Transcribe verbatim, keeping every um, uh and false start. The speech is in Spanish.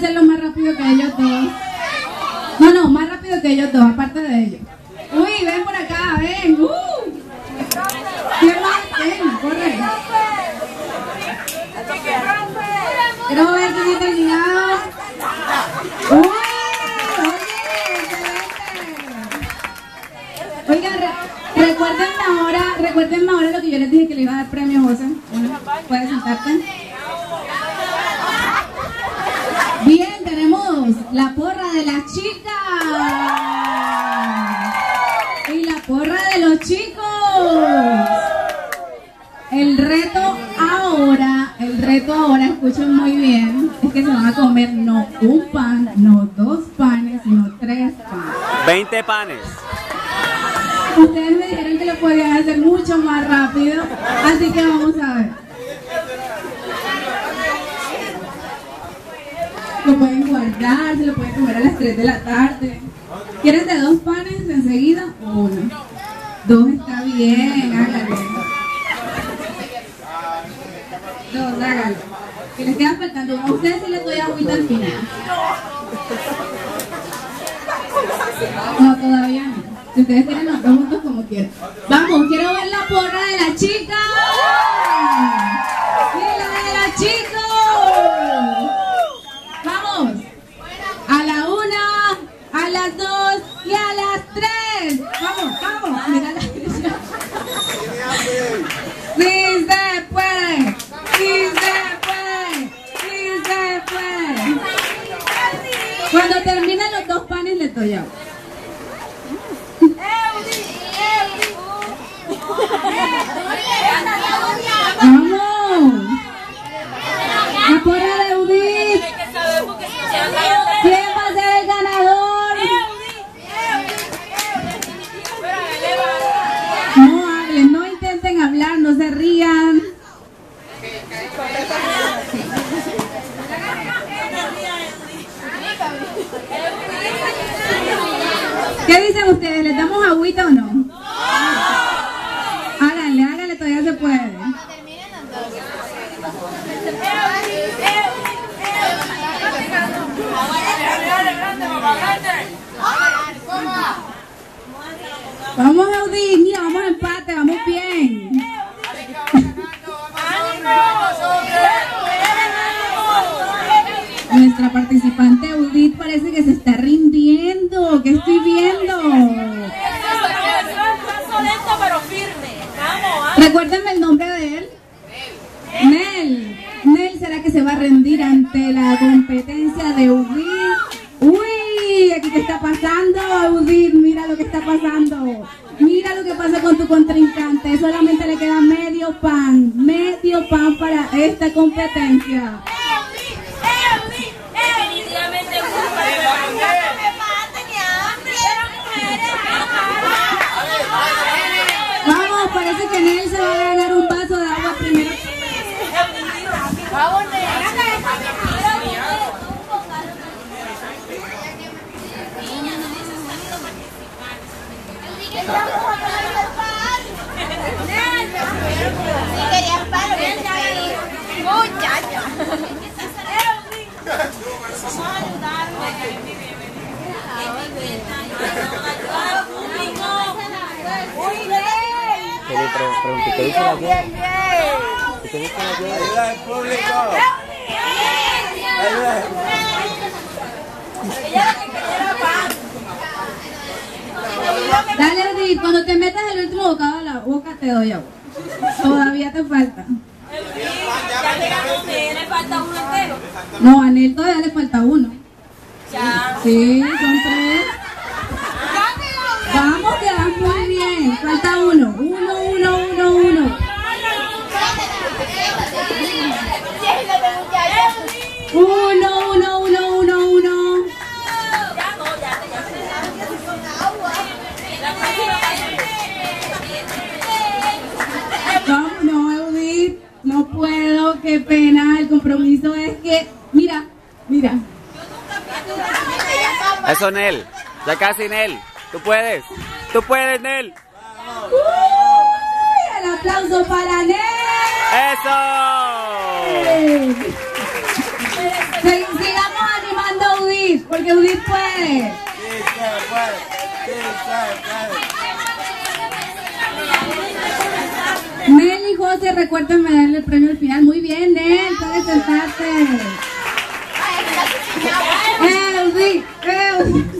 hacerlo más rápido que ellos dos. No, no, más rápido que ellos dos, aparte de ellos. Uy, ven por acá, ven. Uh. ¿Quién más? Ven, corre. Quiero ver tu vitalidad. Uy, oye, excelente. Oigan, re recuérdenme ahora, recuérdenme ahora lo que yo les dije que le iba a dar premio a José. Bueno, puedes sentarte. Bien, tenemos la porra de las chicas y la porra de los chicos. El reto ahora, el reto ahora, escuchen muy bien, es que se van a comer no un pan, no dos panes, sino tres panes. veinte panes. Ustedes me dijeron que lo podían hacer mucho más rápido, así que vamos a ver. Lo pueden guardar, se lo pueden comer a las tres de la tarde. ¿Quieren de dos panes enseguida? Uno. Dos está bien, háganlo. Dos, háganlo. Que les queda faltando. A ustedes sí les doy agüita al final. No, todavía no. Si ustedes quieren los dos juntos como quieran. Vamos, quiero ver la porra de la chica. Y la de la chica. Vamos. A la una, a las dos y a las tres. Vamos, vamos. Mira la dirección. Sí se puede. Sí se puede. Sí se puede. Cuando terminen los dos panes les doy agua. ¡Vamos! ¡La porra de Udit! ¿Quién va a ser el ganador? No hablen, no intenten hablar, no se rían. ¿Qué dicen ustedes? ¿Les damos agüita o no? Háganle, háganle, todavía se puede. Vamos, Eudis, mira, vamos a empate, vamos bien. Nuestra participante Eudis parece que se está rindiendo. ¿Qué estoy viendo? Recuérdenme el nombre de él. Nel. Nel, ¿será que se va a rendir ante la competencia de Eudis? Uy, aquí qué está pasando, Eudis, mira lo que está pasando. Mira lo que pasa con tu contrincante. Solamente le queda medio pan, medio pan para esta competencia. Vamos, parece que Nel se va a ganar un vaso de agua primero. Vamos, Nel. Si querías pan, muchacha. Vamos a ayudarle. Pregunté, ¿qué dice la gente? ¿Qué dice la gente? ¡Ayuda al público! ¡Ayuda! Dale, Eudis, cuando te metas el último bocado a la boca te doy agua. Todavía te falta. Ya le ganó, ¿le falta uno entero? No, a Nel todavía le falta uno. Ya. Sí, son tres. Vamos, que vas muy bien. Falta uno. Uno, uno, uno, uno. Uno, uno, uno, uno, uno. Vamos, no, Eudis, no puedo, qué pena. El compromiso es que, mira, mira. Eso, Nel. Ya casi, Nel. Tú puedes. Tú puedes, Nel. ¡Uy! El aplauso para Nel. ¡Eso! Sigamos animando Porque Udit puede. Sí, se puede. Sí, se puede. Mel y José, recuérdenme darle el premio al final. Muy bien, Nel, puedes sentarte. ¡Eh, Udit! ¡Eh, Udit!